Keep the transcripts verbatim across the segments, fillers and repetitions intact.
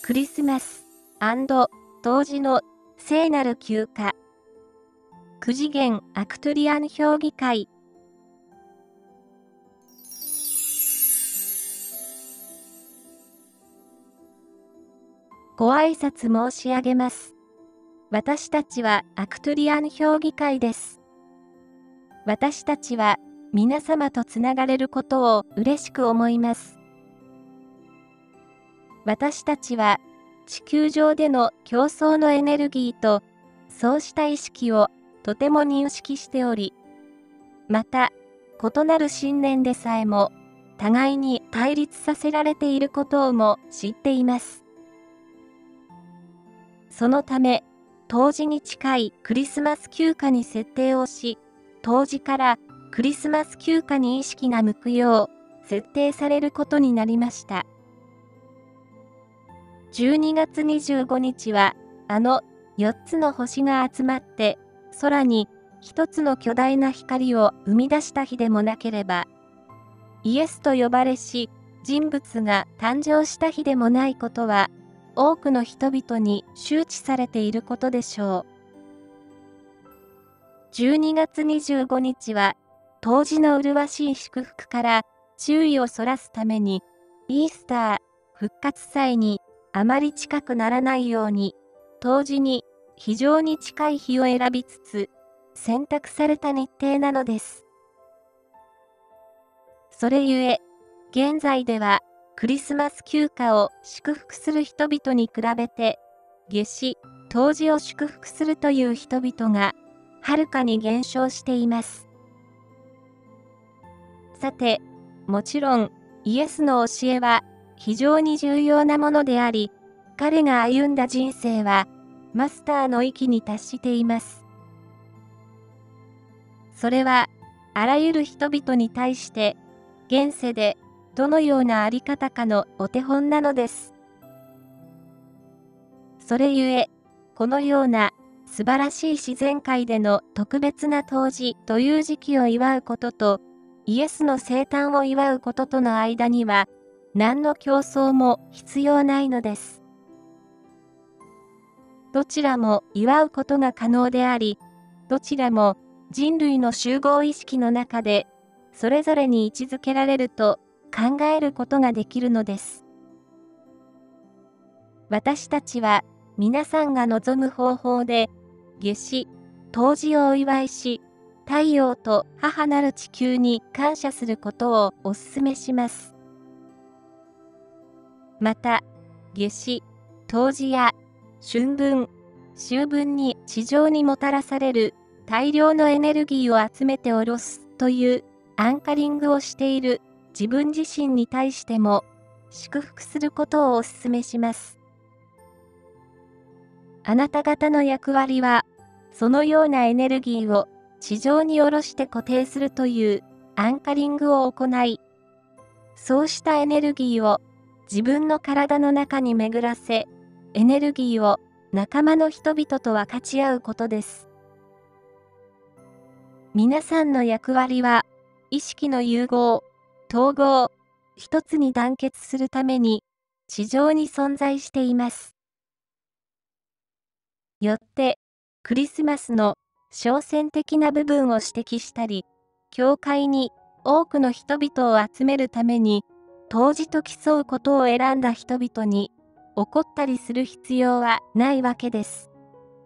クリスマス&冬至の聖なる休暇。く次元アクトゥリアン評議会。ご挨拶申し上げます。私たちはアクトゥリアン評議会です。私たちは皆様とつながれることを嬉しく思います。私たちは地球上での競争のエネルギーとそうした意識をとても認識しており、また異なる信念でさえも互いに対立させられていることをも知っています。そのため、冬至に近いクリスマス休暇に設定をし、冬至からクリスマス休暇に意識が向くよう設定されることになりました。じゅうにがつにじゅうごにちは、あのよっつの星が集まって空に一つの巨大な光を生み出した日でもなければ、イエスと呼ばれし人物が誕生した日でもないことは、多くの人々に周知されていることでしょう。じゅうにがつにじゅうごにちは、冬至の麗しい祝福から注意をそらすために、イースター、復活祭にあまり近くならないように、冬至に非常に近い日を選びつつ、選択された日程なのです。それゆえ、現在では、クリスマス休暇を祝福する人々に比べて、夏至、冬至を祝福するという人々が、はるかに減少しています。さて、もちろん、イエスの教えは非常に重要なものであり、彼が歩んだ人生は、マスターの域に達しています。それは、あらゆる人々に対して、現世でどのようなあり方かのお手本なのです。それゆえ、このような素晴らしい自然界での特別な冬至という時期を祝うことと、イエスの生誕を祝うこととの間には、何の競争も必要ないのです。どちらも祝うことが可能であり、どちらも人類の集合意識の中で、それぞれに位置づけられると考えることができるのです。私たちは皆さんが望む方法で、夏至、冬至をお祝いし、太陽と母なる地球に感謝することをお勧めします。また、夏至、冬至や春分、秋分に地上にもたらされる大量のエネルギーを集めて下ろすというアンカリングをしている自分自身に対しても祝福することをお勧めします。あなた方の役割は、そのようなエネルギーを地上に下ろして固定するというアンカリングを行い、そうしたエネルギーを自分の体の中に巡らせ、エネルギーを仲間の人々と分かち合うことです。皆さんの役割は、意識の融合、統合、一つに団結するために、地上に存在しています。よって、クリスマスの象徴的な部分を指摘したり、教会に多くの人々を集めるために、冬至と競うことを選んだ人々に、怒ったりする必要はないわけです。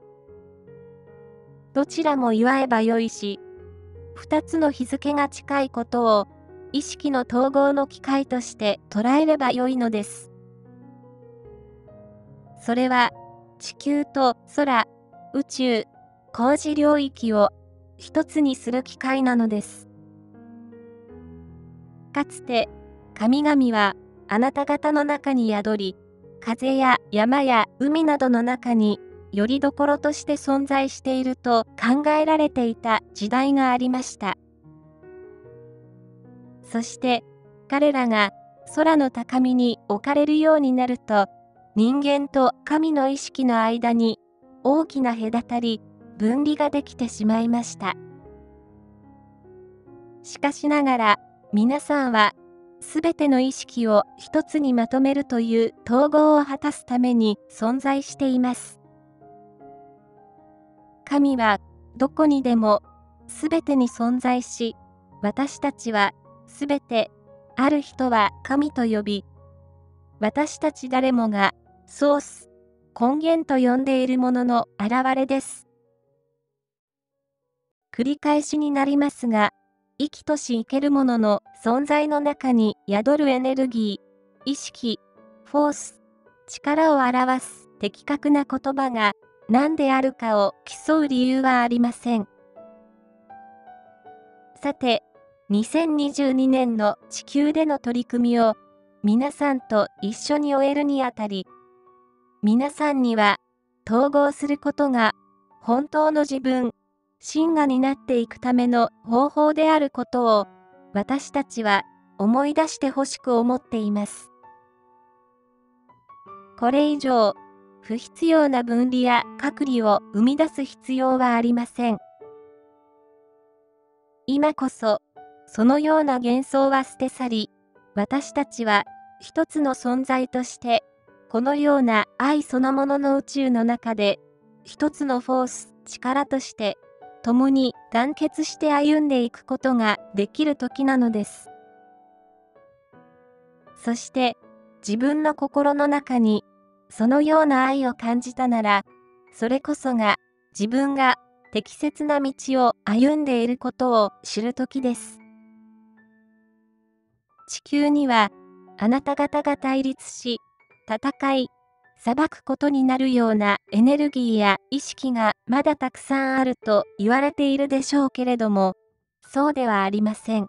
どちらも祝えばよいし、二つの日付が近いことを、意識の統合の機会として捉えればよいのです。それは、地球と空、宇宙、工事領域を一つにする機会なのです。かつて、神々はあなた方の中に宿り、風や山や海などの中に拠り所として存在していると考えられていた時代がありました。そして、彼らが空の高みに置かれるようになると、人間と神の意識の間に大きな隔たり、分離ができてしまいました。しかしながら、皆さんはすべての意識を一つにまとめるという統合を果たすために存在しています。神はどこにでもすべてに存在し、私たちはすべてある人は神と呼び、私たち誰もがソース、根源と呼んでいるものの現れです。繰り返しになりますが、生きとし生けるものの存在の中に宿るエネルギー、意識、フォース、力を表す的確な言葉が何であるかを競う理由はありません。さて、にせんにじゅうにねんの地球での取り組みを皆さんと一緒に終えるにあたり、皆さんには統合することが本当の自分、真我になっていくための方法であることを私たちは思い出してほしく思っています。これ以上、不必要な分離や隔離を生み出す必要はありません。今こそ、そのような幻想は捨て去り、私たちは一つの存在として、このような愛そのものの宇宙の中で、一つのフォース、力として、共に団結して歩んでいくことができる時なのです。そして、自分の心の中に、そのような愛を感じたなら、それこそが自分が適切な道を歩んでいることを知る時です。地球には、あなた方が対立し、戦い、裁くことになるようなエネルギーや意識がまだたくさんあると言われているでしょうけれども、そうではありません。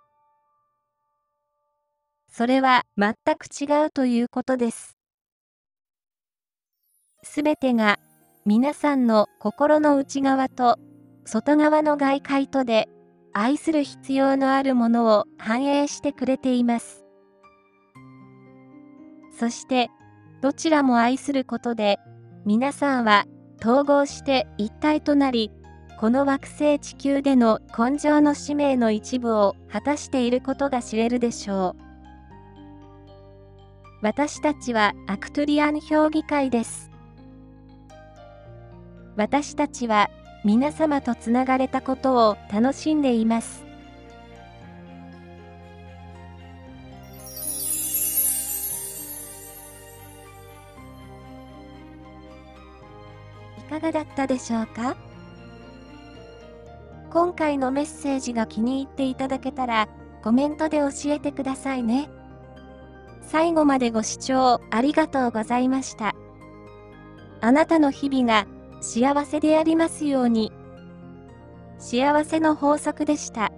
それは全く違うということです。すべてが皆さんの心の内側と外側の外界とで愛する必要のあるものを反映してくれています。そして、どちらも愛することで、皆さんは統合して一体となり、この惑星地球での根性の使命の一部を果たしていることが知れるでしょう。私たちはアクトゥリアン評議会です。私たちは皆様とつながれたことを楽しんでいます。いかがだったでしょうか？今回のメッセージが気に入っていただけたら、コメントで教えてくださいね。最後までご視聴ありがとうございました。あなたの日々が幸せでありますように。幸せの法則でした。